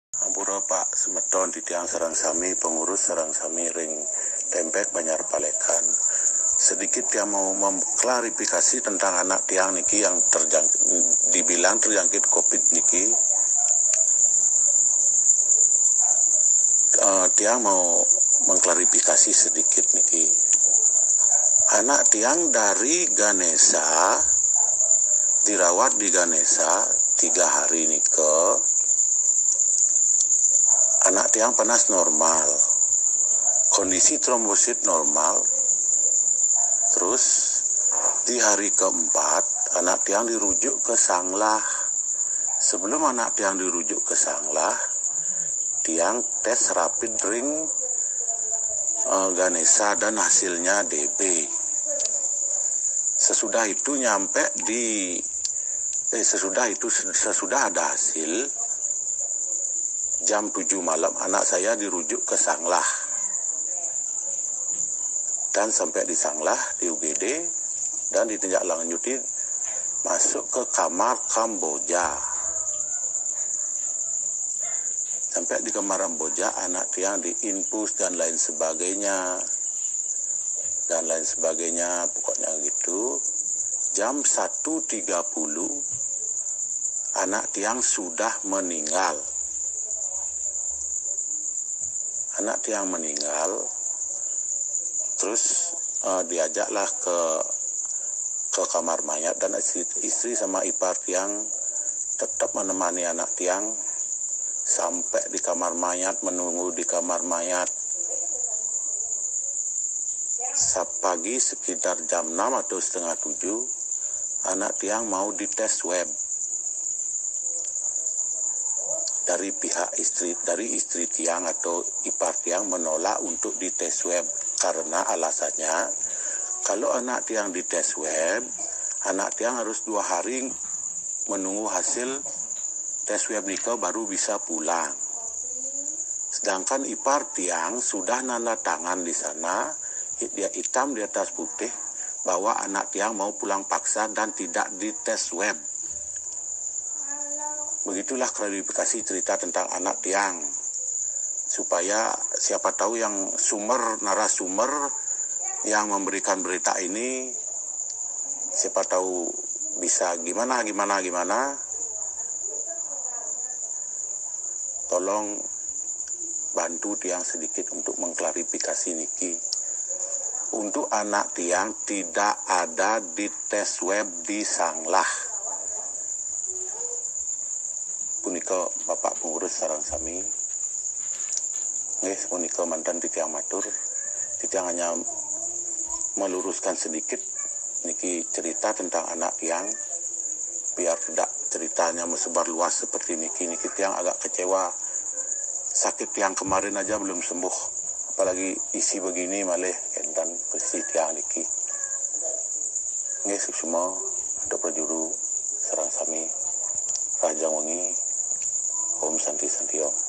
Ampura Pak Semeton di tiang sarang sami pengurus sarang sami ring Tempek Banyar Palekan. Sedikit yang mau mengklarifikasi tentang anak tiang niki yang dibilang terjangkit COVID niki. Tiang mau mengklarifikasi sedikit niki. Anak tiang dari Ganesha dirawat di Ganesha 3 hari nike. Anak tiang panas normal, kondisi trombosit normal. Terus di hari keempat anak tiang dirujuk ke Sanglah. Sebelum anak tiang dirujuk ke Sanglah, tiang tes rapid ring Ganesha dan hasilnya DB. Sesudah ada hasil, jam 7 malam anak saya dirujuk ke Sanglah. Dan sampai di Sanglah, di UGD, dan ditindaklanjuti masuk ke kamar Kamboja. Sampai di kamar Kamboja, anak tiang diinfus dan lain sebagainya. Pokoknya gitu. Jam 1.30, anak tiang sudah meninggal. Anak tiang meninggal, terus diajaklah ke kamar mayat, dan istri sama ipar tiang tetap menemani anak tiang sampai di kamar mayat, menunggu di kamar mayat. Pagi sekitar jam 6 atau setengah 7, anak tiang mau dites swab. Dari istri tiang atau ipar tiang menolak untuk dites swab karena alasannya kalau anak tiang dites swab, anak tiang harus 2 hari menunggu hasil tes swab nikah baru bisa pulang. Sedangkan ipar tiang sudah nanda tangan di sana, dia hitam di atas putih bahwa anak tiang mau pulang paksa dan tidak dites swab. Begitulah klarifikasi cerita tentang anak tiang. Supaya siapa tahu yang narasumber yang memberikan berita ini, siapa tahu bisa gimana. Tolong bantu tiang sedikit untuk mengklarifikasi niki. Untuk anak tiang tidak ada di tes swab di Sanglah. Punika Bapak pengurus sarang sami. Nggih, punika mantan titiang matur. Titiang hanya meluruskan sedikit niki cerita tentang anak tiang, biar tidak ceritanya menyebar luas seperti niki tiang agak kecewa. Sakit tiang kemarin aja belum sembuh, apalagi isi begini malih kentan persi tiang niki. Nggih, semua ada prajuru sarang sami Rajang Wengi. Om Santi Om.